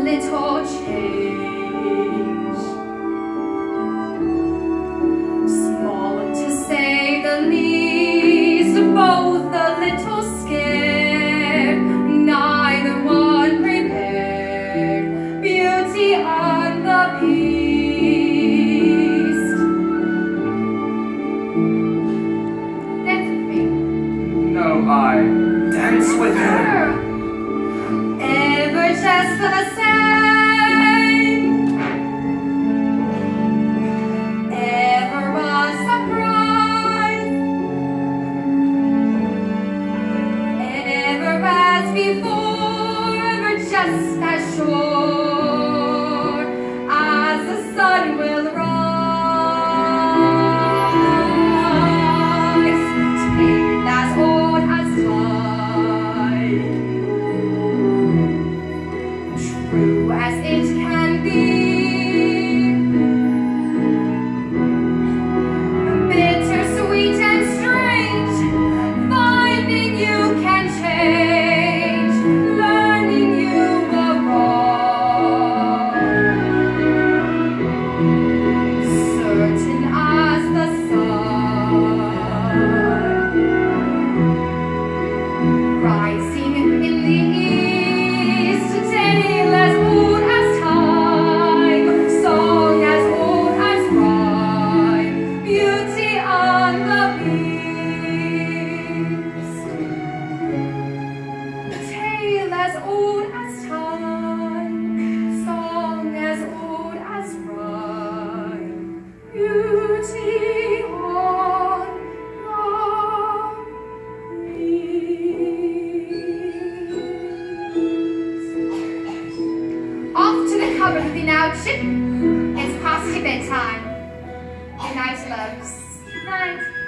little change. Small to say the least, both a little scared, neither one prepared, Beauty and the Beast. Dance with me. No, I dance with her. Ever just the same. Ever a surprise. Ever as before. Ever just as sure as the sun will rise. Tale as old as time. True as it can be. Bitter, sweet, and strange. Finding you can change. Learning you were wrong. Certain as the sun. Rising in the east. Tale as old as time, song as old as rhyme, Beauty and the Beast. Tale as old as time, song as old as rhyme, Beauty and the Beast. Off to the cupboard with you now, Chip. It's past your bedtime. Good night, loves. Good night.